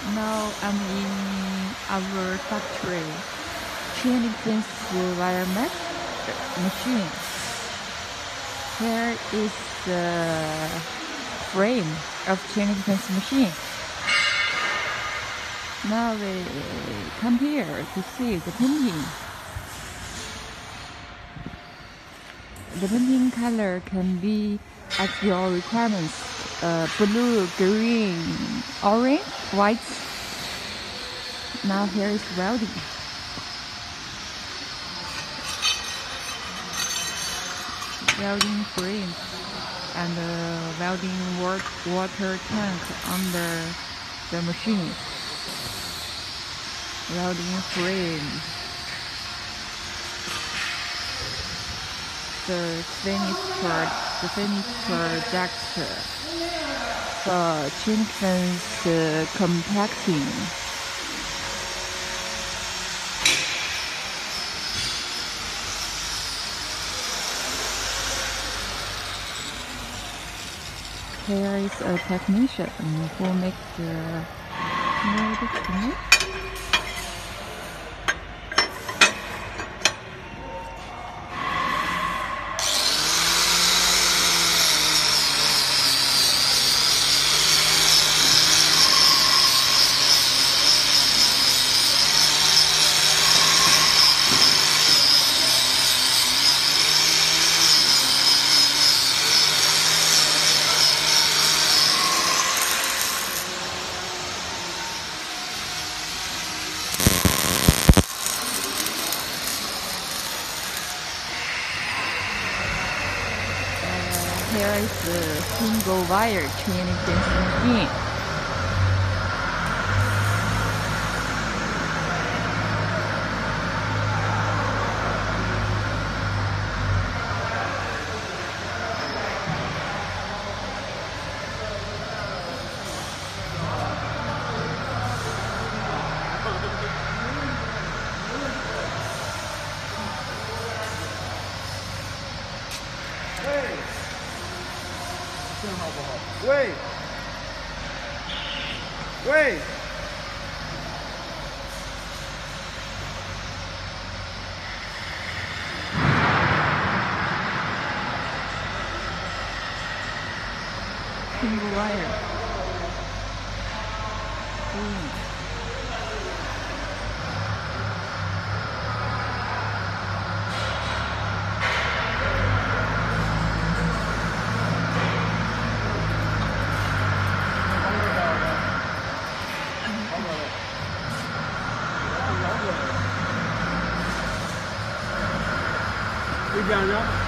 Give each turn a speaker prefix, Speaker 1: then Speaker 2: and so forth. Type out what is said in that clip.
Speaker 1: Now I'm in our factory. Chain wire mesh machine. Here is the frame of chain machine. Now we come here to see the painting. The painting color can be at your requirements. Blue, green, orange, white. Now here is welding. Welding frame and welding water tank under the machine. Welding frame. The finished product for chain fence compacting. Here is a technician who makes the mold. Here is the single wire chain machine.
Speaker 2: Wait! Wait!
Speaker 1: Single wire.
Speaker 2: Đi ra đó.